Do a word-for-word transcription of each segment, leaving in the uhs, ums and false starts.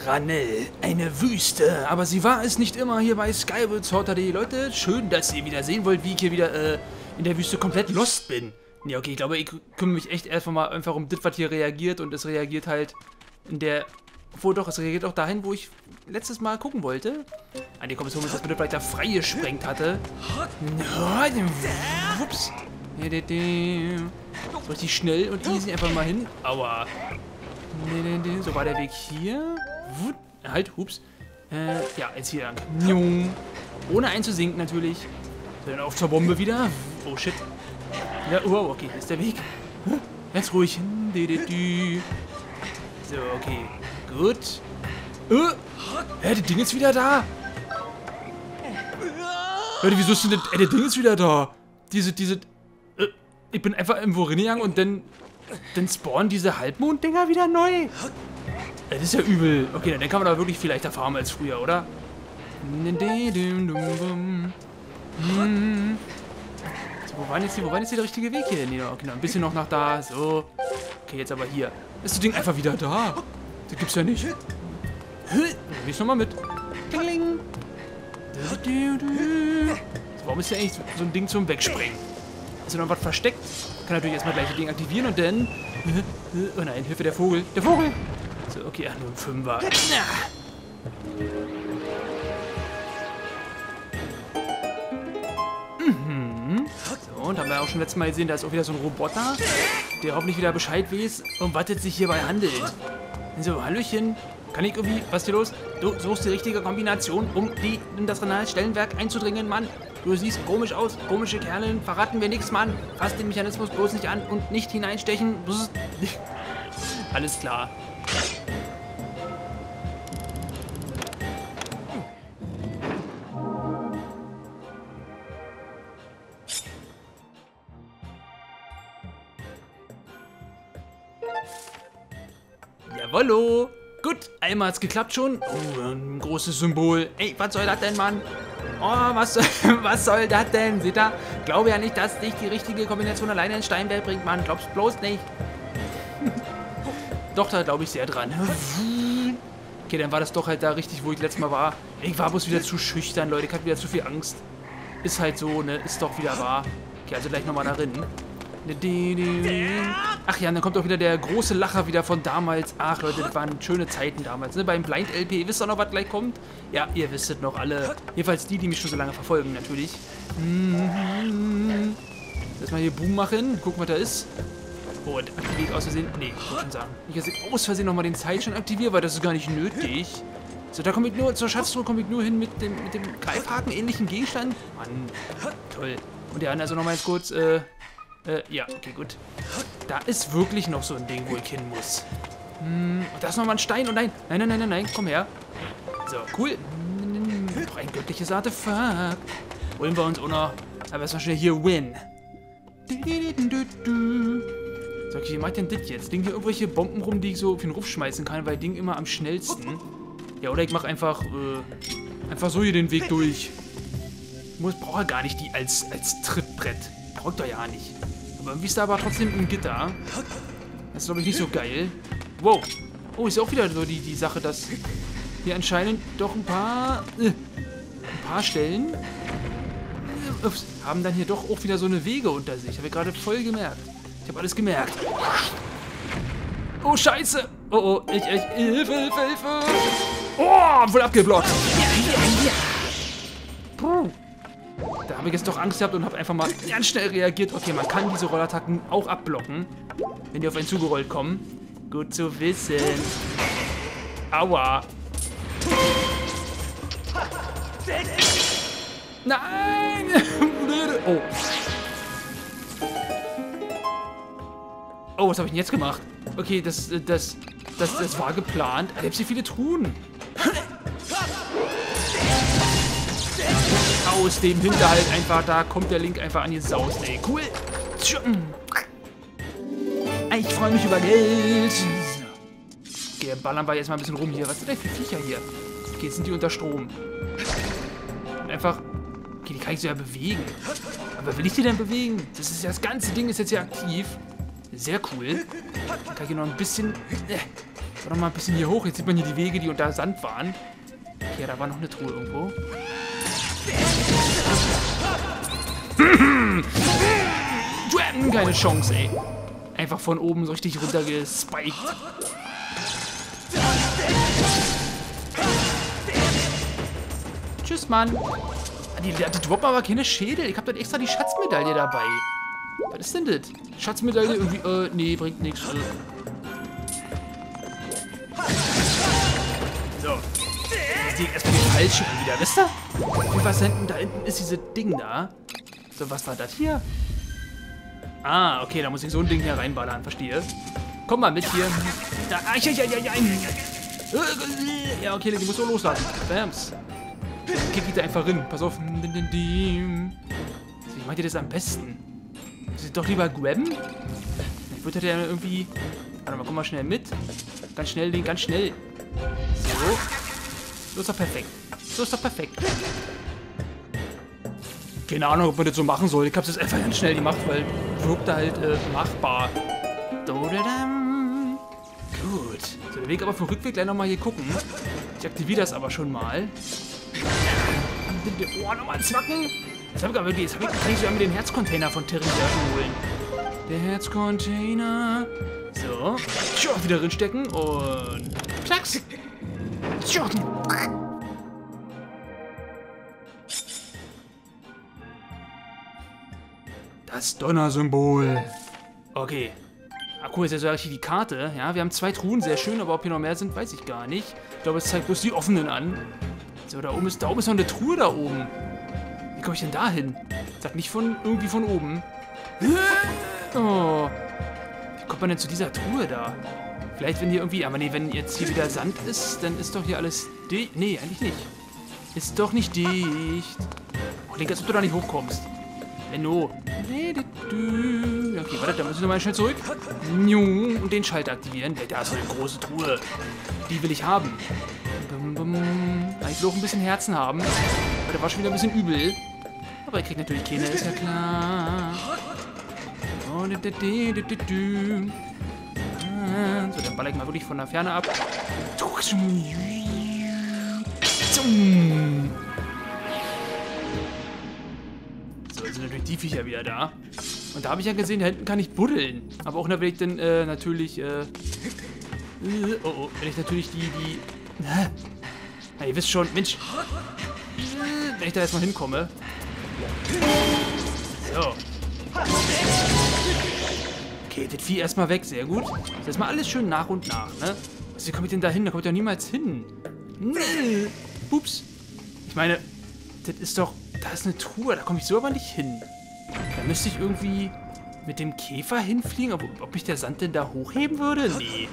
Ranel, eine Wüste, aber sie war es nicht immer hier bei Skyward Sword H D. Leute, schön, dass ihr wieder sehen wollt, wie ich hier wieder äh, in der Wüste komplett lost bin. Ja, okay, ich glaube, ich kümmere mich echt erstmal mal einfach um das, was hier reagiert, und es reagiert halt in der... Obwohl doch, es reagiert auch dahin, wo ich letztes Mal gucken wollte. Ah, die Kommission ist das bitte, weil ich da frei gesprengt hatte. Ups. So richtig schnell und easy einfach mal hin. Aua. So war der Weg hier. Halt, hups. Äh, ja, jetzt hier lang. Ohne einzusinken natürlich. Dann auf zur Bombe wieder. Oh, shit. Ja, wow, okay, hier ist der Weg. Ganz ruhig. So, okay. Gut. Uh, hä, das Ding ist wieder da. Leute, wieso ist denn das? Äh, das Ding ist wieder da. Diese, diese... Äh, ich bin einfach irgendwo reingegangen und dann... Dann spawnen diese Halbmond-Dinger wieder neu. Das ist ja übel. Okay, dann kann man aber wirklich viel leichter farmen als früher, oder? Hm. So, wo war jetzt hier, wo war jetzt hier der richtige Weg hier? Nee, okay, noch ein bisschen noch nach da. So. Okay, jetzt aber hier. Ist das Ding einfach wieder da? Das gibt's ja nicht. Dann geh ich nochmal mit. Kling. So, warum ist ja eigentlich so ein Ding zum Wegspringen? Ist da noch was versteckt? Kann natürlich erstmal gleich das Ding aktivieren und dann... Oh nein, Hilfe, der Vogel. Der Vogel! So, okay, ach, nur ein Fünfer. Mhm. So, und haben wir auch schon letztes Mal gesehen, da ist auch wieder so ein Roboter, der hoffentlich wieder Bescheid weiß, um was es sich hierbei handelt. So, Hallöchen. Kann ich irgendwie... Was ist hier los? Du suchst die richtige Kombination, um die, in das Renal-Stellenwerk einzudringen, Mann. Du siehst komisch aus. Komische Kerle. Verraten wir nichts, Mann. Fass den Mechanismus bloß nicht an und nicht hineinstechen. Alles klar. Jawollo. Gut, einmal hat's geklappt schon. Oh, ein großes Symbol. Ey, was soll das denn, Mann? Oh, was, was soll das denn? Seht ihr? Glaube ja nicht, dass dich die richtige Kombination alleine ins Steinberg bringt, Mann. Glaubst bloß nicht. Doch, da glaube ich sehr dran. Okay, dann war das doch halt da richtig, wo ich letztes Mal war. Ich war bloß wieder zu schüchtern, Leute. Ich hatte wieder zu viel Angst. Ist halt so, ne? Ist doch wieder wahr. Okay, also gleich nochmal darin. Ach ja, und dann kommt auch wieder der große Lacher wieder von damals. Ach Leute, das waren schöne Zeiten damals, ne? Beim Blind-L P. Ihr wisst doch noch, was gleich kommt? Ja, ihr wisst es noch alle. Jedenfalls die, die mich schon so lange verfolgen, natürlich. Erstmal hier Boom machen. Gucken, was da ist. Oh, und aktiviere ich aus Versehen. Nee, ich wollte schon sagen. Ich jetzt aus Versehen nochmal den Zeitschein aktiviere, weil das ist gar nicht nötig. So, da komme ich nur, zur Schatztruhe komme ich nur hin mit dem, mit dem Greifhaken-ähnlichen Gegenstand. Mann, toll. Und ja, also nochmal jetzt kurz, äh... Äh, ja, okay, gut. Da ist wirklich noch so ein Ding, wo ich hin muss. Hm, und da ist nochmal ein Stein. Oh nein, nein, nein, nein, nein, nein, komm her. So, cool. Noch ein göttliches Artefakt. Holen wir uns auch noch. Aber erstmal schnell hier Win. So, okay, wie mache ich denn das jetzt? Ding hier irgendwelche Bomben rum, die ich so auf den Ruf schmeißen kann, weil Ding immer am schnellsten. Ja, oder ich mache einfach, äh, einfach so hier den Weg durch. Ich muss, brauche gar nicht die als, als Trittbrett. Braucht doch ja nicht. Aber irgendwie ist da aber trotzdem ein Gitter. Das ist, glaube ich, nicht so geil. Wow. Oh, ist auch wieder so die, die Sache, dass hier anscheinend doch ein paar... Äh, ein paar Stellen... Äh, ups, haben dann hier doch auch wieder so eine Wege unter sich. Habe ich gerade voll gemerkt. Ich habe alles gemerkt. Oh, scheiße. Oh, oh, ich, ich, Hilfe, Hilfe, Hilfe. Oh, voll abgeblockt. Puh. Da habe ich jetzt doch Angst gehabt und habe einfach mal ganz schnell reagiert. Okay, man kann diese Rollattacken auch abblocken, wenn die auf einen zugerollt kommen. Gut zu wissen. Aua. Nein! Oh. Oh, was habe ich denn jetzt gemacht? Okay, das, das, das, das war geplant. Ich habe so viele Truhen. Aus dem Hinterhalt einfach, da kommt der Link einfach an die Saus, ey. Cool. Ich freue mich über Geld. Okay, ballern wir jetzt mal ein bisschen rum hier. Was sind denn für Viecher hier? Okay, jetzt sind die unter Strom. Und einfach... Okay, die kann ich so ja bewegen. Aber will ich die denn bewegen? Das ist ja, das ganze Ding ist jetzt hier aktiv. Sehr cool. Dann kann ich hier noch ein bisschen... So, noch mal ein bisschen hier hoch. Jetzt sieht man hier die Wege, die unter Sand waren. Ja, da war noch eine Truhe irgendwo. Keine Chance, ey. Einfach von oben so richtig runtergespiked. Tschüss, Mann. Die, die, die droppen aber keine Schädel. Ich hab dann extra die Schatzmedaille dabei. Was ist denn das? Schatzmedaille irgendwie, äh, nee, bringt nichts. Äh. So. Jetzt liegt erstmal die falsche wieder, wisst ihr? Und was hinten, da hinten ist dieses Ding da. So, was war das hier? Ah, okay, da muss ich so ein Ding hier reinballern, verstehe. Komm mal mit hier. Da, ah, ja, ja, ja, ja. Ja, okay, die muss so loslassen. Bams. Kick ich da einfach rein. Pass auf. Wie macht ihr das am besten? Muss ich doch lieber grabben? Ich würde ja irgendwie... Warte mal, komm mal schnell mit. Ganz schnell, den, ganz schnell. So. So ist doch perfekt. So ist doch perfekt. Keine Ahnung, ob man das so machen soll. Ich hab's jetzt einfach ganz schnell gemacht, weil wirkt da halt äh, machbar. Gut. So, der Weg aber vom Rückweg gleich nochmal hier gucken. Ich aktiviere das aber schon mal. Oh, nochmal zwacken. Jetzt hab ich aber wirklich, jetzt hab ich, kann ich sogar mit dem Herzcontainer von Terry holen. Der Herzcontainer. So. Tschau, wieder drinstecken und... Klacks. Tschau. Das Donnersymbol. Okay. Ah, cool, ist ja so richtig die Karte. Ja, wir haben zwei Truhen, sehr schön, aber ob hier noch mehr sind, weiß ich gar nicht. Ich glaube, es zeigt bloß die offenen an. So, da oben ist, da oben ist noch eine Truhe da oben. Wie komme ich denn da hin? Sag nicht von, irgendwie von oben. Oh. Wie kommt man denn zu dieser Truhe da? Vielleicht, wenn hier irgendwie, aber nee, wenn jetzt hier wieder Sand ist, dann ist doch hier alles dicht. Nee, eigentlich nicht. Ist doch nicht dicht. Oh, denk, als ob du da nicht hochkommst. Benno. Okay, warte, da müssen wir mal schnell zurück. Und den Schalter aktivieren. Da ist so eine große Truhe. Die will ich haben. Ich will auch ein bisschen Herzen haben. Weil der war schon wieder ein bisschen übel. Aber er kriegt natürlich keine, ist ja klar. So, dann baller ich mal wirklich von der Ferne ab. So, jetzt sind natürlich die Viecher wieder da. Und da habe ich ja gesehen, da hinten kann ich buddeln. Aber auch da will ich dann äh, natürlich, äh, äh, oh, oh, wenn ich natürlich die, die, äh, na, ihr wisst schon, Mensch, äh, wenn ich da jetzt mal hinkomme. So. Okay, das Vieh erstmal weg, sehr gut. Das ist mal alles schön nach und nach, ne? Also, wie komme ich denn da hin? Da komme ich doch niemals hin. Nee. Ups. Ich meine, das ist doch, da ist eine Truhe, da komme ich so aber nicht hin. Da müsste ich irgendwie mit dem Käfer hinfliegen, ob, ob mich der Sand denn da hochheben würde? Nee.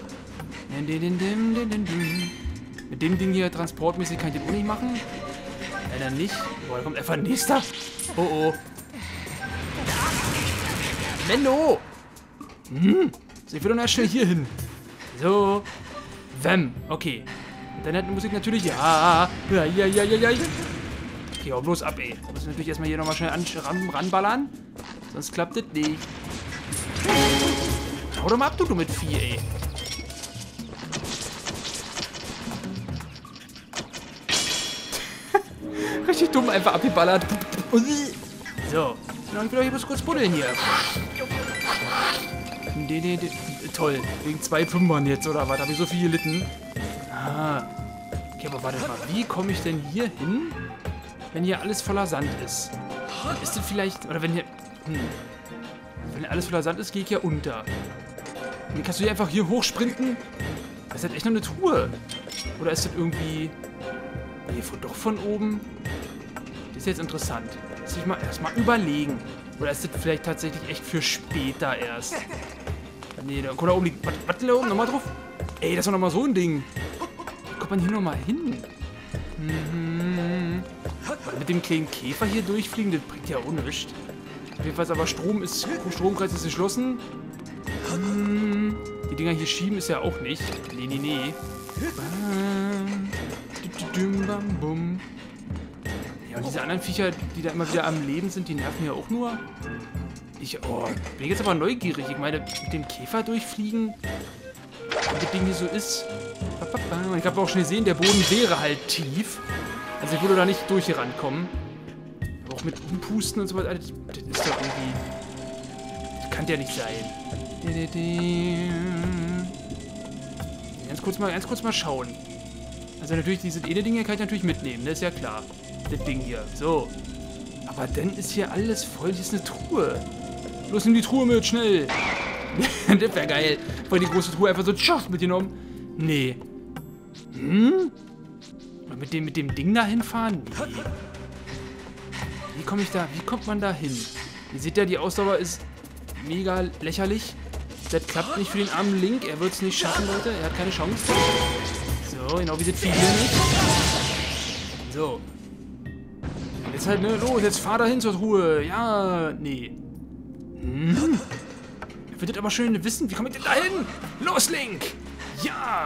Mit dem Ding hier transportmäßig kann ich den auch nicht machen. Leider nicht. Boah, da kommt einfach ein nächster. Oh oh. Menno! Hm. So, ich will doch noch schnell hier hin. So. Wem. Okay. Und dann muss ich natürlich. Ja. Ja, ja, ja, ja, ja. Okay, hau bloß ab, ey. Muss natürlich erstmal hier nochmal schnell an, ran, ranballern. Sonst klappt das nicht. Hau doch mal ab, du, du mit Vieh, ey. Richtig dumm, einfach abgeballert. So. Ich will doch hier bloß kurz buddeln hier. De, de, de. Toll. Wegen zwei Fünfern jetzt, oder was? Habe ich so viel gelitten? Ah. Okay, aber warte mal. Wie komme ich denn hier hin, wenn hier alles voller Sand ist? Dann ist das vielleicht... Oder wenn hier... Hm. Wenn alles voller Sand ist, gehe ich ja unter. Und dann kannst du hier einfach hier hochsprinten. Das ist halt echt noch eine Truhe. Oder ist das irgendwie... Nee, von, doch von oben. Das ist jetzt interessant. Lass mich mal erstmal überlegen. Oder ist das vielleicht tatsächlich echt für später erst? Nee, da kommt da oben die... Was, was da oben? Nochmal drauf? Ey, das ist doch nochmal so ein Ding. Wie kommt man hier nochmal hin? Mhm. Mit dem kleinen Käfer hier durchfliegen, das bringt ja auch nichts. Jedenfalls aber Strom ist... Stromkreis ist geschlossen. Hm. Die Dinger hier schieben ist ja auch nicht. Nee, nee, nee. Ja, und diese anderen Viecher, die da immer wieder am Leben sind, die nerven ja auch nur. Ich, oh, bin jetzt aber neugierig. Ich meine, mit dem Käfer durchfliegen, wie das Ding hier so ist. Und ich habe auch schon gesehen, der Boden wäre halt tief. Also ich würde da nicht durch hier rankommen. Aber auch mit Umpusten und so weiter. Das ist doch irgendwie... Das kann ja nicht sein. Ganz kurz mal, ganz kurz mal schauen. Also natürlich, diese Ede-Dinge kann ich natürlich mitnehmen. Das ist ja klar. Das Ding hier. So. Aber dann ist hier alles voll. Hier ist eine Truhe. Los, nimm die Truhe mit, schnell. Das wäre geil. Voll die große Truhe einfach so tschaff mitgenommen. Nee. Hm? Mit dem, mit dem Ding da hinfahren? Nee. Wie komme ich da? Wie kommt man da hin? Ihr seht ja, die Ausdauer ist mega lächerlich. Das klappt nicht für den armen Link. Er wird es nicht schaffen, Leute. Er hat keine Chance. So, genau wie das Vieh hier nicht. So. Jetzt halt, ne? Los, jetzt fahr da hin zur Truhe. Ja, nee. Hm. Ich würde aber schön wissen, wie komme ich denn da hin? Los, Link! Ja!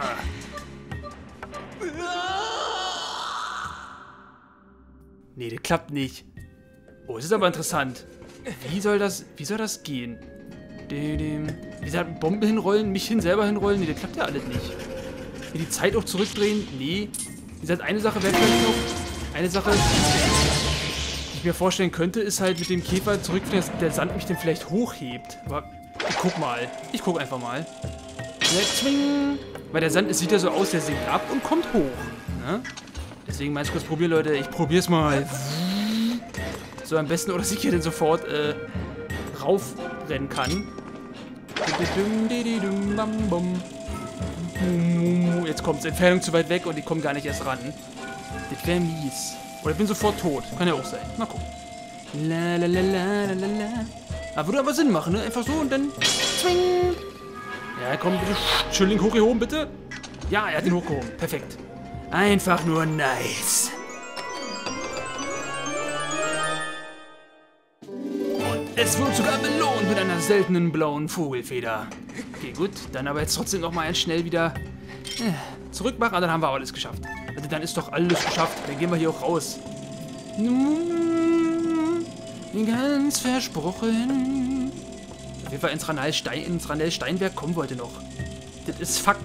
Nee, das klappt nicht. Oh, es ist aber interessant. Wie soll das, wie soll das gehen? Wie gesagt, Bombe hinrollen, mich hin selber hinrollen? Nee, das klappt ja alles nicht. Hier die Zeit auch zurückdrehen? Nee. Wie gesagt, eine Sache wäre vielleicht noch. Eine Sache, die ich mir vorstellen könnte, ist halt mit dem Käfer zurückfliegen, dass der Sand mich dann vielleicht hochhebt. Aber ich guck mal. Ich guck einfach mal. Zwing. Weil der Sand, es sieht ja so aus, der sinkt ab und kommt hoch. Ne? Deswegen mal kurz probieren, Leute. Ich probier's mal. So am besten, oder dass ich hier dann sofort äh, raufrennen kann. Jetzt kommt's. Entfernung zu weit weg und ich komme gar nicht erst ran. Das wäre mies. Oder ich bin sofort tot. Kann ja auch sein. Mal gucken. La, la, la, la, la, la. Ah, würde aber Sinn machen, ne? Einfach so und dann... Zwing! Ja, komm, bitte. Schön hoch hier oben, bitte. Ja, er hat ihn hochgehoben. Perfekt. Einfach nur nice. Und es wird sogar belohnt mit einer seltenen blauen Vogelfeder. Okay, gut. Dann aber jetzt trotzdem nochmal schnell wieder äh, zurück machen. Dann haben wir auch alles geschafft. Also dann ist doch alles geschafft. Dann gehen wir hier auch raus. Ganz versprochen. Auf jeden Fall ins Ranal Stein, ins Ranal Steinwerk kommen wir heute noch. Das ist Fakt.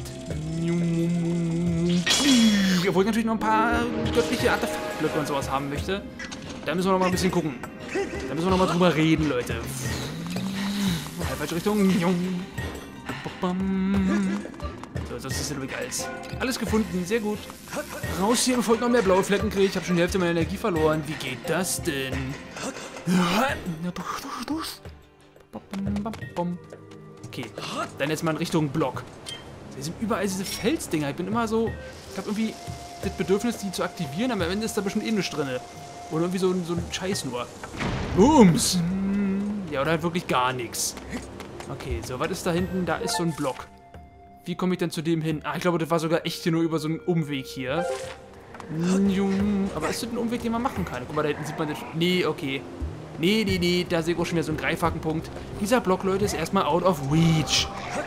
Obwohl ich natürlich noch ein paar göttliche Artefaktblöcke und sowas haben möchte. Da müssen wir noch mal ein bisschen gucken. Da müssen wir noch mal drüber reden, Leute. Falsche Richtung. So, das ist ja wirklich alles. Alles gefunden, sehr gut. Raus hier, bevor ich noch mehr blaue Flecken kriege. Ich habe schon die Hälfte meiner Energie verloren. Wie geht das denn? Okay, dann jetzt mal in Richtung Block. Hier sind überall diese Felsdinger. Ich bin immer so... Ich habe irgendwie das Bedürfnis, die zu aktivieren, aber am Ende ist da bestimmt eh nichts drin. Oder irgendwie so, so ein Scheiß nur. Booms! Ja, oder halt wirklich gar nichts. Okay, so, was ist da hinten? Da ist so ein Block. Wie komme ich denn zu dem hin? Ah, ich glaube, das war sogar echt hier nur über so einen Umweg hier. Aber ist das ein Umweg, den man machen kann? Guck mal, da hinten sieht man das... Nee, okay. Nee, nee, nee, da sehe ich auch schon wieder so einen Greifhakenpunkt. Dieser Block, Leute, ist erstmal out of reach.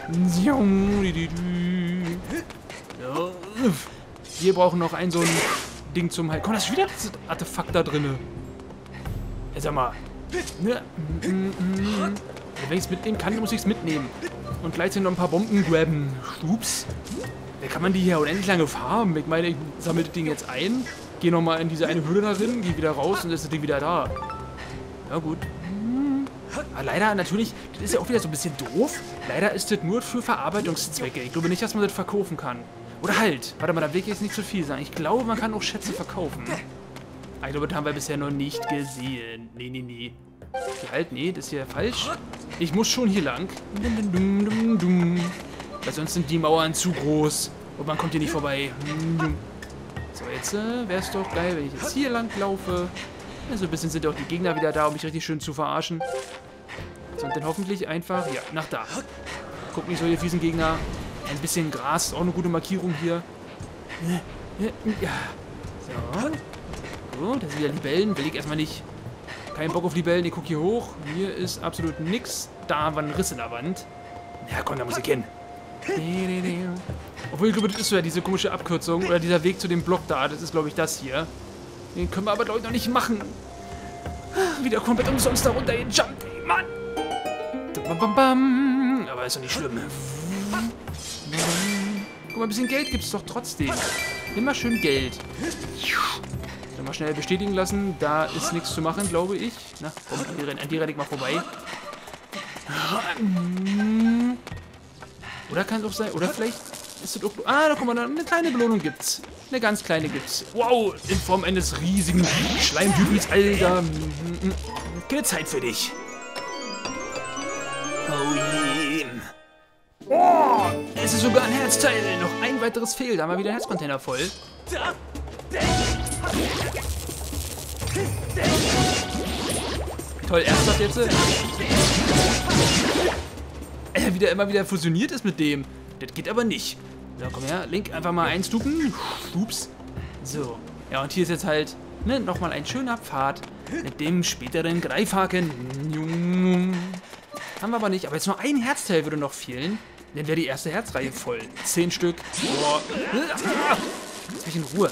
So. Wir brauchen noch ein so ein Ding zum Halt. Komm, da ist wieder das Artefakt da drin. Ja, sag mal. Ne? Wenn ich es mitnehmen kann, muss ich es mitnehmen. Und gleichzeitig noch ein paar Bomben grabben. Ups. Da kann man die hier unendlich lange farmen. Ich meine, ich sammle das Ding jetzt ein, gehe nochmal in diese eine Höhle da drin, gehe wieder raus und dann ist das Ding wieder da. Ja, gut. Aber leider, natürlich, das ist ja auch wieder so ein bisschen doof. Leider ist das nur für Verarbeitungszwecke. Ich glaube nicht, dass man das verkaufen kann. Oder halt. Warte mal, da will ich jetzt nicht zu viel sagen. Ich glaube, man kann auch Schätze verkaufen. Aber ich glaube, das haben wir bisher noch nicht gesehen. Nee, nee, nee. Okay, halt, nee, das ist hier falsch. Ich muss schon hier lang. Weil sonst sind die Mauern zu groß. Und man kommt hier nicht vorbei. So, jetzt äh, wäre es doch geil, wenn ich jetzt hier lang laufe. Ja, so ein bisschen sind auch die Gegner wieder da, um mich richtig schön zu verarschen. So, und dann hoffentlich einfach, ja, nach da. Guck nicht so, ihr fiesen Gegner. Ein bisschen Gras, ist auch eine gute Markierung hier. Ja. So. Gut, das sind wieder Libellen. Will ich erstmal nicht. Kein Bock auf Libellen, ich guck hier hoch. Hier ist absolut nichts. Da war ein Riss in der Wand. Ja, komm, da muss ich hin. Obwohl, ich glaube, das ist so ja diese komische Abkürzung. Oder dieser Weg zu dem Block da. Das ist, glaube ich, das hier. Den können wir aber, glaube ich, noch nicht machen. Wieder komplett umsonst da runter gejumpt, ey, Mann. Aber ist doch nicht schlimm. Guck mal, ein bisschen Geld gibt es doch trotzdem. Immer schön Geld. So, mal schnell bestätigen lassen. Da ist nichts zu machen, glaube ich. Na, komm, an die, an die renne ich mal vorbei. Oder kann es auch sein, oder vielleicht ist es auch... Ah, da guck mal, eine kleine Belohnung gibt's. Eine ganz kleine gibt's. Wow, in Form eines riesigen Schleimtypens, Alter. Keine Zeit für dich. Oh je. Oh, es ist sogar ein Herzteil. Noch ein weiteres fehlt. Da haben wir wieder einen Herzcontainer voll. Toll, ernsthaft jetzt? Er wieder immer wieder fusioniert ist mit dem. Das geht aber nicht. So, komm her. Link, einfach mal einstupen. Ups. So. Ja, und hier ist jetzt halt ne, nochmal ein schöner Pfad mit dem späteren Greifhaken. Haben wir aber nicht. Aber jetzt nur ein Herzteil würde noch fehlen. Dann wäre die erste Herzreihe voll. Zehn Stück. Boah. Lass mich in Ruhe.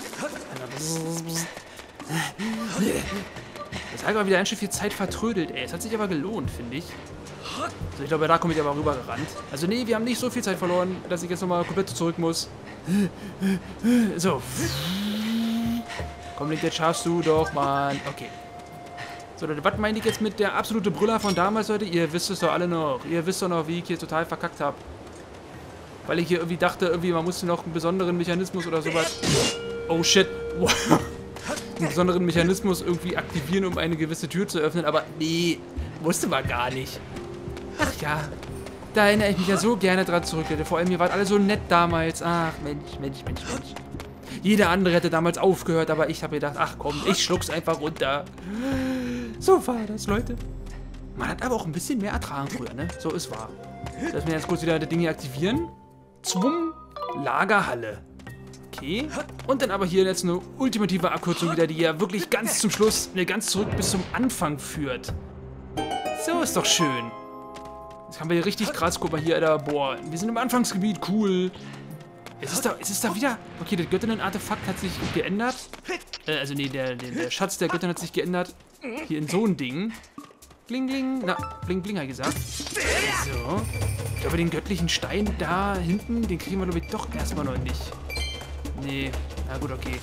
Das hat aber wieder ein Stück viel Zeit vertrödelt, ey. Es hat sich aber gelohnt, finde ich. So, ich glaube, da komme ich aber rübergerannt. Also, nee, wir haben nicht so viel Zeit verloren, dass ich jetzt nochmal komplett zurück muss. So. Komm, Link, jetzt schaffst du doch, Mann. Okay. So, Leute, was meine ich jetzt mit der absolute Brüller von damals, Leute? Ihr wisst es doch alle noch. Ihr wisst doch noch, wie ich hier total verkackt habe. Weil ich hier irgendwie dachte, irgendwie man musste noch einen besonderen Mechanismus oder sowas... Oh, shit. Wow. Einen besonderen Mechanismus irgendwie aktivieren, um eine gewisse Tür zu öffnen. Aber nee, wusste man gar nicht. Ach ja, da erinnere ich mich ja so gerne dran zurück, Leute. Vor allem, ihr wart alle so nett damals. Ach, Mensch, Mensch, Mensch, Mensch. Jeder andere hätte damals aufgehört, aber ich habe gedacht, ach komm, ich schluck's einfach runter. So war das, Leute. Man hat aber auch ein bisschen mehr ertragen früher, ne? So ist wahr. Lass mir jetzt kurz wieder das Ding hier aktivieren. Zwum, Lagerhalle. Okay. Und dann aber hier jetzt eine ultimative Abkürzung wieder, die ja wirklich ganz zum Schluss, ne, ganz zurück bis zum Anfang führt. So ist doch schön. Jetzt haben wir hier richtig krass, guck mal hier, Alter, boah, wir sind im Anfangsgebiet, cool. Es ist da, es ist da wieder, okay, das Göttinnen-Artefakt hat sich geändert. Äh, also nee, der, der, der Schatz der Göttin hat sich geändert. Hier in so ein Ding. Bling, bling, na, bling, bling, hat gesagt. So. Ich glaube, den göttlichen Stein da hinten, den kriegen wir, glaube ich, doch erstmal noch nicht. Nee, na gut, okay.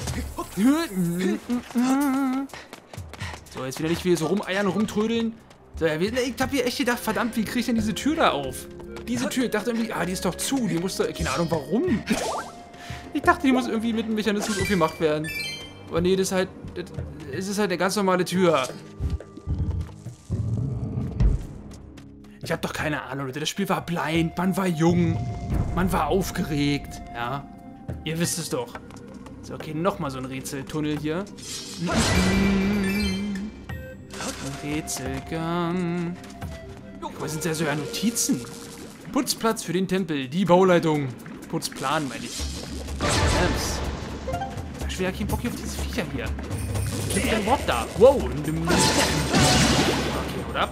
So, jetzt wieder nicht wieder so rumeiern, rumtrödeln. So, ja, ich hab hier echt gedacht, verdammt, wie kriege ich denn diese Tür da auf? Diese Tür, ich dachte irgendwie, ah, die ist doch zu, die muss doch, keine Ahnung, warum? Ich dachte, die muss irgendwie mit einem Mechanismus aufgemacht werden. Aber nee, das ist halt, das ist halt eine ganz normale Tür. Ich hab doch keine Ahnung, Leute, das Spiel war blind, man war jung, man war aufgeregt, ja. Ihr wisst es doch. So, okay, nochmal so ein Rätseltunnel hier. Rätselgang. Wo sind denn so ja Notizen? Putzplatz für den Tempel, die Bauleitung. Putzplan, meine ich. Da schwer kein Bock hier auf diese Viecher hier. Was ist denn überhaupt da? Wow. Okay, haut ab.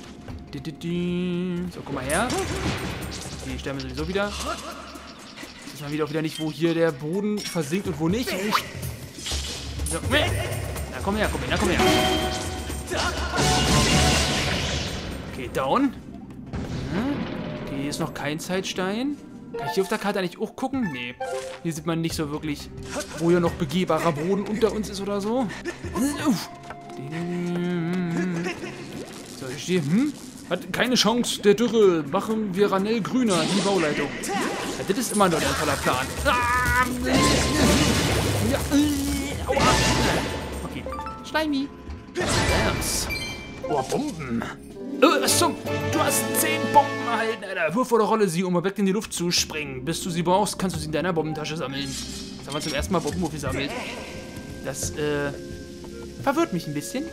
So, guck mal her. Die sterben wir sowieso wieder. Jetzt wissen wir wieder auch wieder nicht, wo hier der Boden versinkt und wo nicht. So, na komm her, komm her, na komm her. Okay, down. Okay, hier ist noch kein Zeitstein. Kann ich hier auf der Karte eigentlich auch gucken? Nee. Hier sieht man nicht so wirklich, wo hier noch begehbarer Boden unter uns ist oder so. So, ich stehe, hm? Hat keine Chance, der Dürre. Machen wir Ranell grüner, die Bauleitung. Ja, das ist immer noch ein toller Plan. Okay. Schleimi. Oh, Bomben. Oh, was zum? Du hast zehn Bomben erhalten, Alter. Wirf oder rolle sie, um direkt in die Luft zu springen. Bis du sie brauchst, kannst du sie in deiner Bombentasche sammeln. Jetzt haben wir zum ersten Mal Bomben gesammelt. Das, äh, verwirrt mich ein bisschen.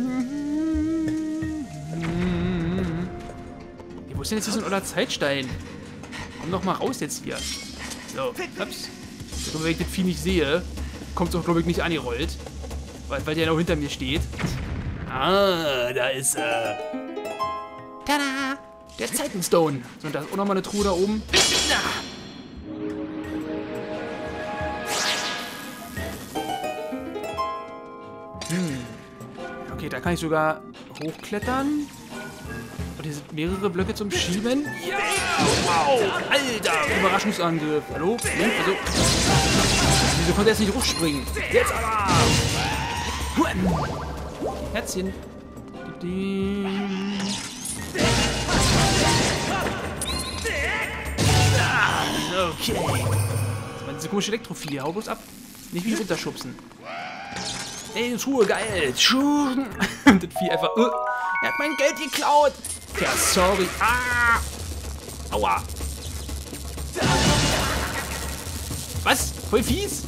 Hey, wo ist denn jetzt hier so ein oller Zeitstein? Komm doch mal raus jetzt hier. So, ups. Wenn ich das Vieh nicht sehe, kommt es auch, glaube ich, nicht angerollt. Weil, weil der noch hinter mir steht. Ah, da ist er. Tada! Der Zeitenstone. So, und da ist auch nochmal eine Truhe da oben. Hm. Okay, da kann ich sogar hochklettern. Und hier sind mehrere Blöcke zum Schieben. Ja! Au, Alter, Überraschungsangriff. Hallo? Ne? Also, wieso konnte er jetzt nicht hochspringen? Jetzt aber! Herzchen. Okay. Das war diese komische Elektrofilie. Hau bloß ab. Nicht mich runterschubsen. Ey, Schuhe, geil. Schuhe. Und das Vieh einfach... Uh, er hat mein Geld geklaut. Ja, sorry. Ah. Aua. Was? Voll fies?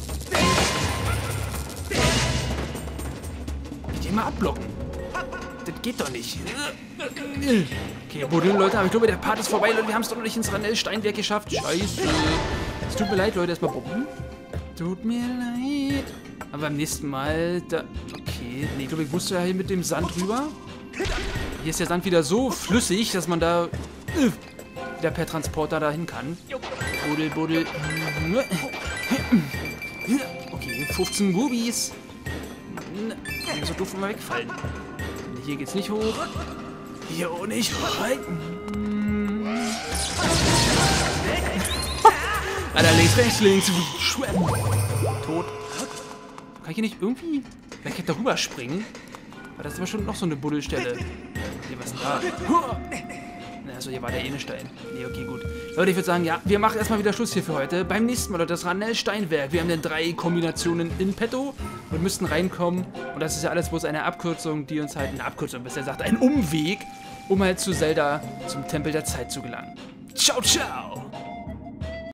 Ich den mal abblocken. Das geht doch nicht. Okay, Buddel, Leute, aber ich glaube, der Part ist vorbei, Leute. Wir haben es doch noch nicht ins Ranell-Steinwerk geschafft. Scheiße. Es tut mir leid, Leute. Erstmal buppen. Tut mir leid. Aber beim nächsten Mal, da... Okay, nee, ich glaube, ich musste ja hier mit dem Sand rüber. Hier ist der Sand wieder so flüssig, dass man da äh, wieder per Transporter dahin kann. Buddel, Buddel. Okay, fünfzehn Bubis. So doof immer wegfallen. Hier geht's nicht hoch. Hier auch nicht rein. Alter, links, rechts, links. Schwemmen. Tot. Kann ich hier nicht irgendwie... Vielleicht kann ich da rüber springen? Aber das ist aber schon noch so eine Buddelstelle. Nee, was ist denn da? Achso, hier war der eine Stein. Nee, okay, gut. Leute, ich würde sagen, ja, wir machen erstmal wieder Schluss hier für heute. Beim nächsten Mal, Leute, das Ranell-Steinwerk. Wir haben dann drei Kombinationen in petto und müssten reinkommen. Und das ist ja alles bloß eine Abkürzung, die uns halt, eine Abkürzung, besser gesagt, ein Umweg, um halt zu Zelda, zum Tempel der Zeit zu gelangen. Ciao, ciao!